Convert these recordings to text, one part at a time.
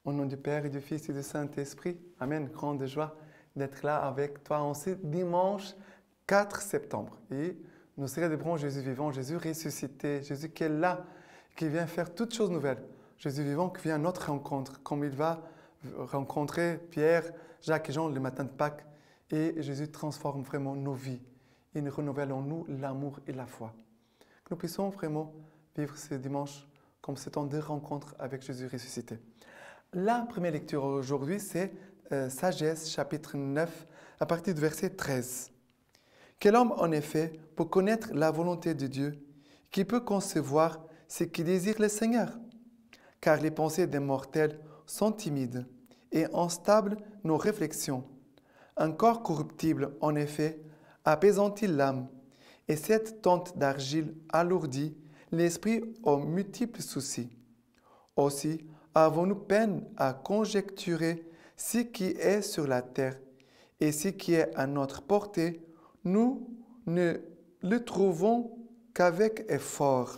Au nom du Père et du Fils et du Saint-Esprit, Amen. Grande joie d'être là avec toi en ce dimanche 4 septembre. Et nous célébrons Jésus vivant, Jésus ressuscité, Jésus qui est là, qui vient faire toutes choses nouvelles. Jésus vivant qui vient à notre rencontre, comme il va rencontrer Pierre, Jacques et Jean le matin de Pâques. Et Jésus transforme vraiment nos vies. Il renouvelle en nous l'amour et la foi. Que nous puissions vraiment vivre ce dimanche comme ce temps de rencontre avec Jésus ressuscité. La première lecture aujourd'hui, c'est Sagesse, chapitre 9, à partir du verset 13. Quel homme, en effet, peut connaître la volonté de Dieu, qui peut concevoir ce qui désire le Seigneur? Car les pensées des mortels sont timides et instables nos réflexions. Un corps corruptible, en effet, apaisantit l'âme, et cette tente d'argile alourdit l'esprit aux multiples soucis. Aussi, avons-nous peine à conjecturer ce qui est sur la terre, et ce qui est à notre portée, nous ne le trouvons qu'avec effort.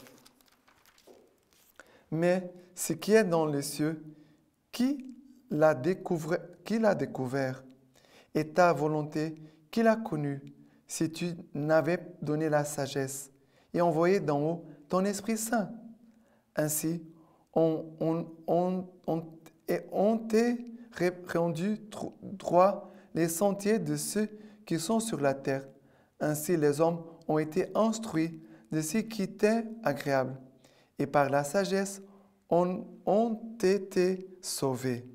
Mais ce qui est dans les cieux, qui l'a découvert, et ta volonté, qui l'a connue, si tu n'avais donné la sagesse et envoyé d'en haut ton Esprit Saint. Ainsi, on t'est rendu droit les sentiers de ceux qui sont sur la terre. Ainsi, les hommes ont été instruits de ce qui était agréable, et par la sagesse ont été sauvés.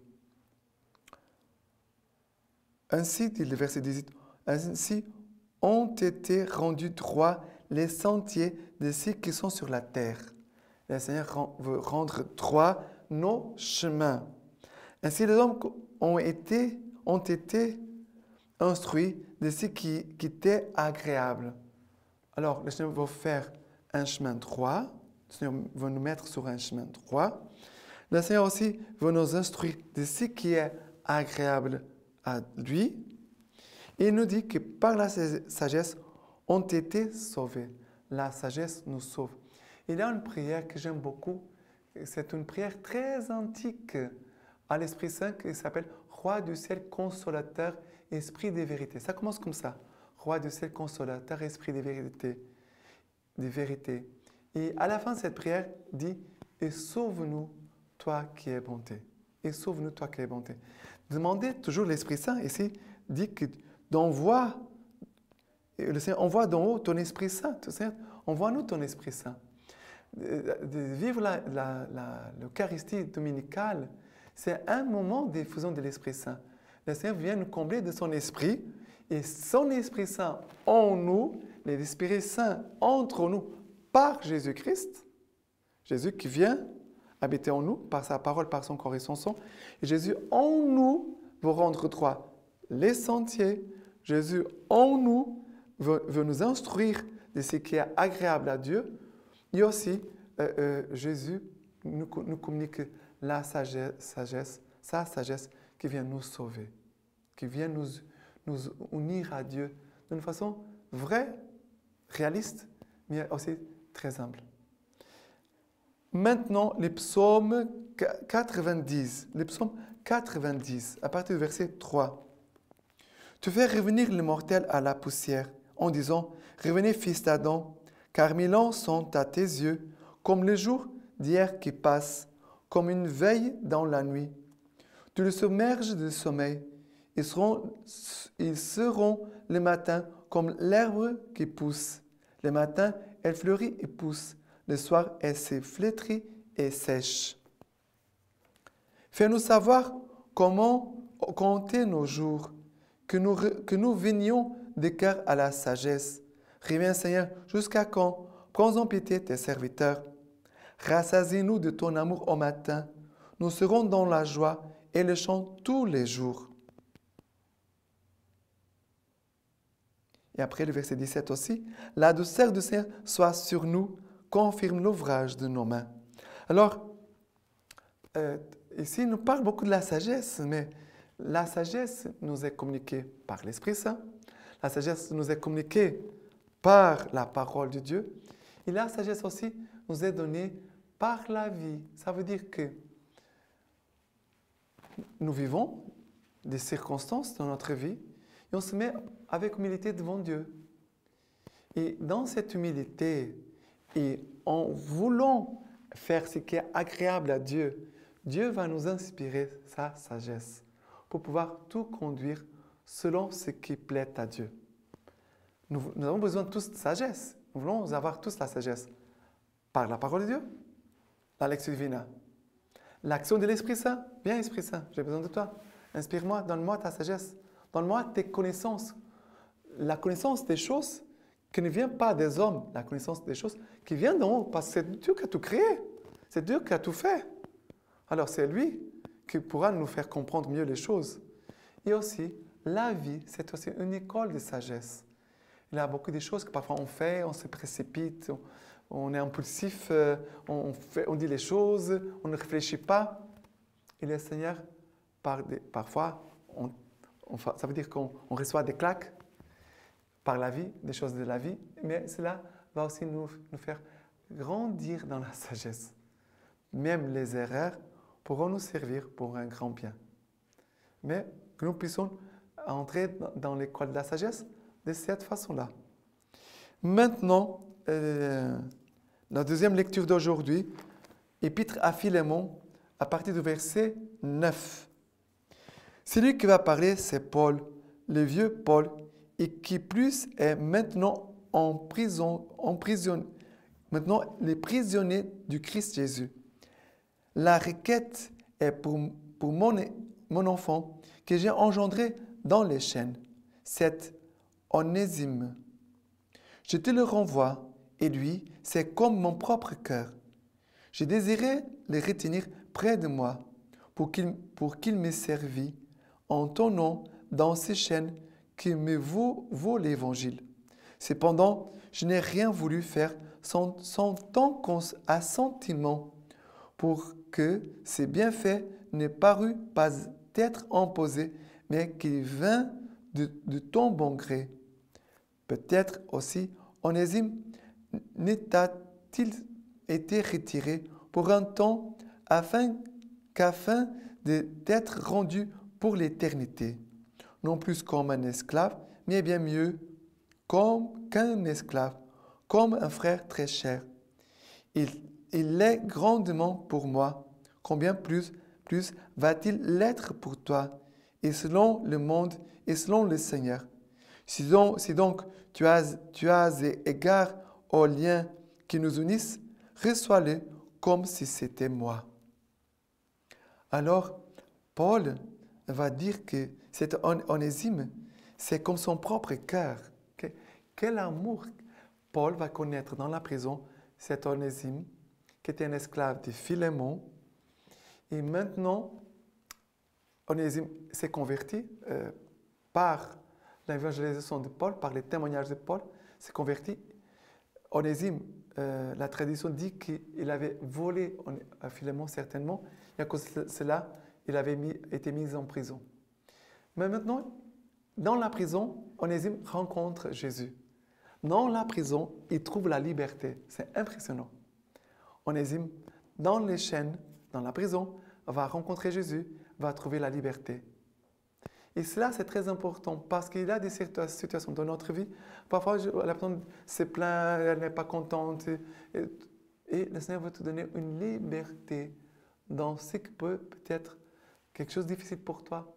Ainsi, dit le verset 18, ainsi ont été rendus droits les sentiers de ceux qui sont sur la terre. Le Seigneur veut rendre droit nos chemins. Ainsi, les hommes ont été instruits de ce qui était agréable. Alors, le Seigneur veut faire un chemin droit. Le Seigneur veut nous mettre sur un chemin droit. Le Seigneur aussi veut nous instruire de ce qui est agréable à lui. Et il nous dit que par la sagesse, ont été sauvés. La sagesse nous sauve. Il y a une prière que j'aime beaucoup. C'est une prière très antique à l'Esprit Saint qui s'appelle « Roi du ciel, consolateur, esprit des vérités ». Ça commence comme ça. « Roi du ciel, consolateur, esprit des vérités. » Des vérités. Et à la fin de cette prière, dit « Et sauve-nous, toi qui es bonté. » Et sauve-nous, toi qui es bonté. Demandez toujours l'Esprit Saint. Ici, dit que le Seigneur envoie d'en haut ton Esprit Saint. Seigneur, envoie-nous ton Esprit Saint. De vivre l'Eucharistie dominicale, c'est un moment de diffusion de l'Esprit Saint. Le Seigneur vient nous combler de son Esprit et son Esprit Saint en nous, l'Esprit Saint entre nous par Jésus-Christ. Jésus qui vient habiter en nous par sa parole, par son corps et son sang. Et Jésus en nous veut rendre droit les sentiers. Jésus en nous veut nous instruire de ce qui est agréable à Dieu. Et aussi, Jésus nous communique la sagesse, sa sagesse qui vient nous sauver, qui vient nous unir à Dieu d'une façon vraie, réaliste, mais aussi très humble. Maintenant, les psaumes 90, à partir du verset 3. Tu fais revenir le mortel à la poussière en disant « Revenez, fils d'Adam, car 1000 ans sont à tes yeux, comme le jour d'hier qui passe, comme une veille dans la nuit. Tu le submerges de sommeil. Ils seront le matin comme l'herbe qui pousse. Le matin, elle fleurit et pousse. Le soir, elle se flétrit et sèche. Fais-nous savoir comment compter nos jours, que nous venions de cœur à la sagesse. Reviens, Seigneur, jusqu'à quand? Prends en pitié tes serviteurs. Rassasie-nous de ton amour au matin. Nous serons dans la joie et le chant tous les jours. Et après le verset 17 aussi, la douceur du Seigneur soit sur nous, confirme l'ouvrage de nos mains. Alors, ici, il nous parle beaucoup de la sagesse, mais la sagesse nous est communiquée par l'Esprit Saint. La sagesse nous est communiquée par la parole de Dieu. Et la sagesse aussi nous est donnée par la vie. Ça veut dire que nous vivons des circonstances dans notre vie et on se met avec humilité devant Dieu. Et dans cette humilité et en voulant faire ce qui est agréable à Dieu, Dieu va nous inspirer sa sagesse pour pouvoir tout conduire selon ce qui plaît à Dieu. Nous avons besoin tous de sagesse. Nous voulons avoir tous la sagesse par la parole de Dieu, la lecture divine, l'action de l'Esprit Saint. Viens, Esprit Saint, j'ai besoin de toi. Inspire-moi, donne-moi ta sagesse, donne-moi tes connaissances. La connaissance des choses qui ne vient pas des hommes, la connaissance des choses qui vient d'en haut, parce que c'est Dieu qui a tout créé, c'est Dieu qui a tout fait. Alors c'est lui qui pourra nous faire comprendre mieux les choses. Et aussi, la vie, c'est aussi une école de sagesse. Il y a beaucoup de choses que parfois on fait, on se précipite, on est impulsif, on dit les choses, on ne réfléchit pas. Et le Seigneur, parfois, ça veut dire qu'on reçoit des claques par la vie, des choses de la vie, mais cela va aussi nous faire grandir dans la sagesse. Même les erreurs pourront nous servir pour un grand bien. Mais que nous puissions entrer dans l'école de la sagesse de cette façon-là. Maintenant, la deuxième lecture d'aujourd'hui, Épître à Philémon, à partir du verset 9. Celui qui va parler, c'est Paul, le vieux Paul, et qui plus est maintenant en prison, maintenant les prisonniers du Christ Jésus. La requête est pour mon enfant que j'ai engendré dans les chaînes, c'est Onésime. Je te le renvoie, et lui, c'est comme mon propre cœur. Je désirais le retenir près de moi pour qu'il me servît en ton nom dans ces chaînes qui me vaut l'Évangile. Cependant, je n'ai rien voulu faire sans ton assentiment pour que ces bienfaits ne parût pas être imposés, mais qu'ils vinrent de ton bon gré. Peut-être aussi, Onésime n'était-il été retiré pour un temps afin d'être rendu pour l'éternité, non plus comme un esclave, mais bien mieux qu'un esclave, comme un frère très cher. Il l'est grandement pour moi, combien plus va-t-il l'être pour toi, et selon le monde et selon le Seigneur. Si donc tu as égard aux liens qui nous unissent, reçois-le comme si c'était moi. Alors, Paul va dire que cet Onésime, c'est comme son propre cœur. Quel amour Paul va connaître dans la prison, cet Onésime, qui était un esclave de Philémon. Et maintenant, Onésime s'est converti par l'évangélisation de Paul, par les témoignages de Paul, s'est converti. Onésime, la tradition dit qu'il avait volé à Philémon certainement, et à cause de cela, il avait été mis en prison. Mais maintenant, dans la prison, Onésime rencontre Jésus. Dans la prison, il trouve la liberté. C'est impressionnant. Onésime, dans les chaînes, dans la prison, va rencontrer Jésus, va trouver la liberté. Et cela, c'est très important parce qu'il y a des situations dans notre vie. Parfois, la personne se plaint, elle n'est pas contente. Et le Seigneur veut te donner une liberté dans ce qui peut être quelque chose de difficile pour toi.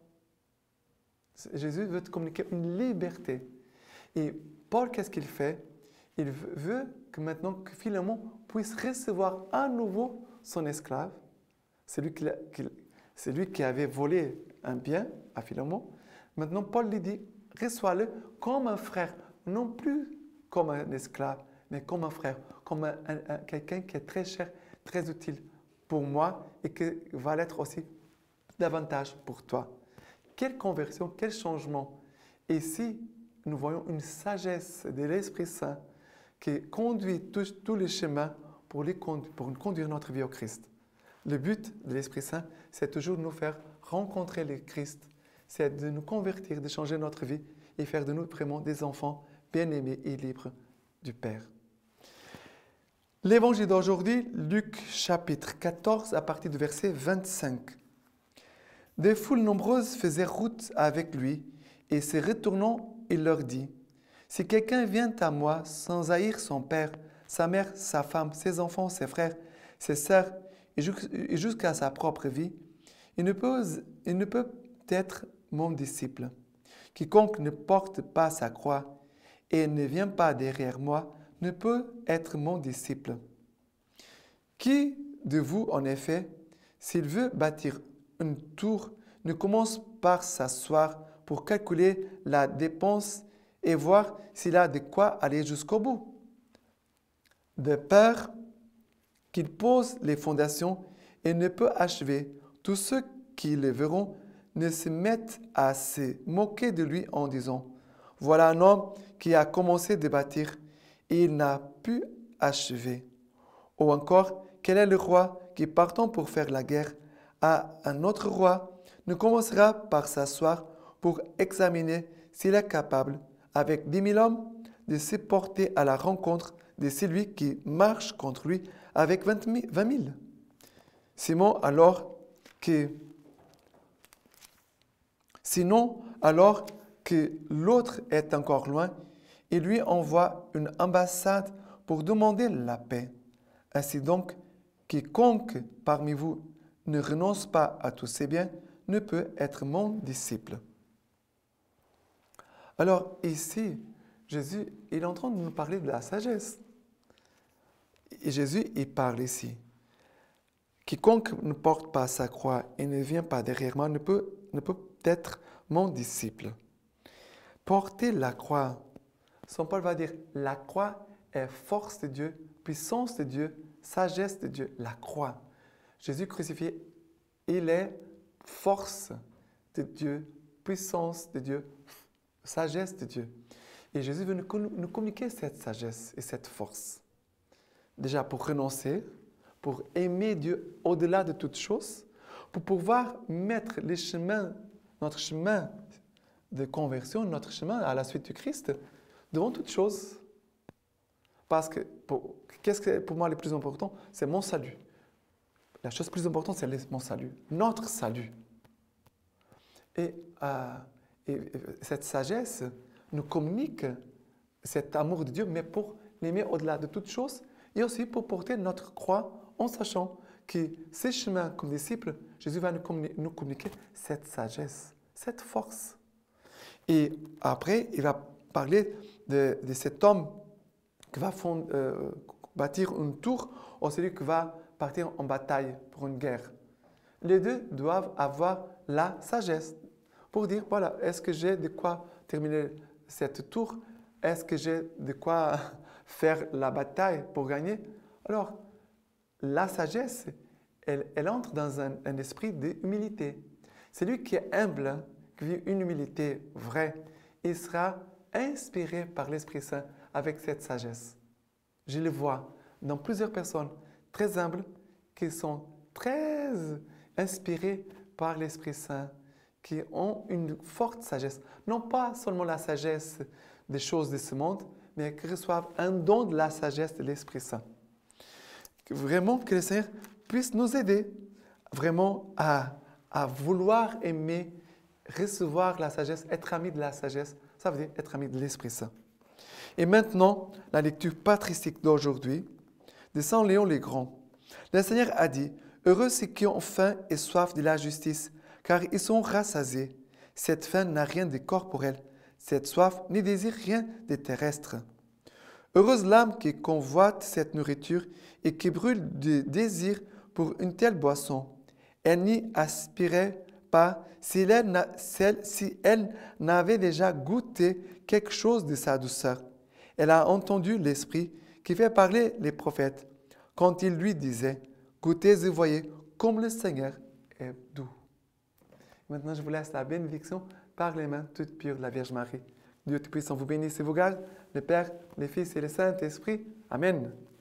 Jésus veut te communiquer une liberté. Et Paul, qu'est-ce qu'il fait? Il veut que maintenant que Philémon puisse recevoir à nouveau son esclave. C'est lui qui avait volé un bien à Philémon. Maintenant, Paul lui dit, reçois-le comme un frère, non plus comme un esclave, mais comme un frère, comme quelqu'un qui est très cher, très utile pour moi et qui va l'être aussi davantage pour toi. Quelle conversion, quel changement. Et si nous voyons une sagesse de l'Esprit Saint qui conduit tous les chemins pour conduire notre vie au Christ. Le but de l'Esprit Saint, c'est toujours de nous faire rencontrer le Christ. C'est de nous convertir, de changer notre vie et faire de nous vraiment des enfants bien-aimés et libres du Père. L'évangile d'aujourd'hui, Luc chapitre 14, à partir du verset 25. Des foules nombreuses faisaient route avec lui, et se retournant, il leur dit, « Si quelqu'un vient à moi sans haïr son père, sa mère, sa femme, ses enfants, ses frères, ses sœurs, et jusqu'à sa propre vie, il ne peut être mon disciple. Quiconque ne porte pas sa croix et ne vient pas derrière moi ne peut être mon disciple. Qui de vous, en effet, s'il veut bâtir une tour, ne commence par s'asseoir pour calculer la dépense et voir s'il a de quoi aller jusqu'au bout? De peur qu'il pose les fondations et ne peut achever, tous ceux qui le verront ne se mettent à se moquer de lui en disant, « Voilà un homme qui a commencé de bâtir et il n'a pu achever. » Ou encore, quel est le roi qui, partant pour faire la guerre à un autre roi, ne commencera par s'asseoir pour examiner s'il est capable, avec 10 000 hommes, de se porter à la rencontre de celui qui marche contre lui avec 20 000. Sinon, alors que l'autre est encore loin, il lui envoie une ambassade pour demander la paix. Ainsi donc, quiconque parmi vous ne renonce pas à tous ses biens ne peut être mon disciple. Alors ici, Jésus, il est en train de nous parler de la sagesse. Et Jésus, il parle ici. Quiconque ne porte pas sa croix et ne vient pas derrière moi ne peut être mon disciple. Porter la croix. Saint Paul va dire, la croix est force de Dieu, puissance de Dieu, sagesse de Dieu. La croix. Jésus crucifié, il est force de Dieu, puissance de Dieu, sagesse de Dieu. Et Jésus veut nous communiquer cette sagesse et cette force. Déjà pour renoncer, pour aimer Dieu au-delà de toutes choses, pour pouvoir mettre notre chemin de conversion, notre chemin à la suite du Christ, devant toutes choses. Parce que, qu'est-ce que pour moi le plus important? C'est mon salut. La chose plus importante, c'est mon salut, notre salut. Et cette sagesse nous communique cet amour de Dieu, mais pour l'aimer au-delà de toutes choses, et aussi pour porter notre croix en sachant que ces chemins comme disciples, Jésus va nous communiquer cette sagesse, cette force. Et après, il va parler de cet homme qui va bâtir une tour ou celui qui va partir en bataille pour une guerre. Les deux doivent avoir la sagesse pour dire, voilà, est-ce que j'ai de quoi terminer cette tour? Est-ce que j'ai de quoi faire la bataille pour gagner? Alors, la sagesse, elle entre dans un esprit d'humilité. Celui qui est humble, qui vit une humilité vraie, il sera inspiré par l'Esprit Saint avec cette sagesse. Je le vois dans plusieurs personnes très humbles qui sont très inspirées par l'Esprit Saint, qui ont une forte sagesse. Non pas seulement la sagesse des choses de ce monde, mais qui reçoivent un don de la sagesse de l'Esprit Saint. Vraiment que le Seigneur puisse nous aider vraiment à vouloir aimer, recevoir la sagesse, être ami de la sagesse. Ça veut dire être ami de l'Esprit Saint. Et maintenant, la lecture patristique d'aujourd'hui de Saint Léon le Grand. Le Seigneur a dit, « Heureux ceux qui ont faim et soif de la justice, car ils sont rassasiés. Cette faim n'a rien de corporel, cette soif ne désire rien de terrestre. Heureuse l'âme qui convoite cette nourriture et qui brûle de désir pour une telle boisson. Elle n'y aspirait pas si elle n'avait déjà goûté quelque chose de sa douceur. Elle a entendu l'Esprit qui fait parler les prophètes quand il lui disait, « Goûtez et voyez comme le Seigneur est doux. » Maintenant, je vous laisse la bénédiction par les mains toutes pures de la Vierge Marie. Dieu Tout-Puissant vous bénisse et vous garde, le Père, le Fils et le Saint-Esprit. Amen.